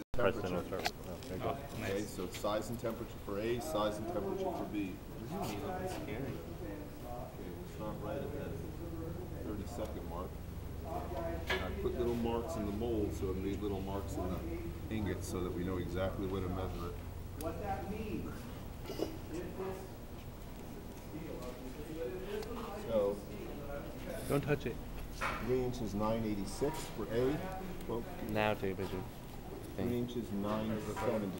Temperature. There you go. Okay, so size and temperature for A, size and temperature for B. What do you mean? That's scary. Okay, we'll start right at that 30-second mark. And I put little marks in the mold so it made little marks in the ingots so that we know exactly where to measure it. What that means, So, Don't touch it. range is 986 for A. Well, Now take a picture. 3 inches 970.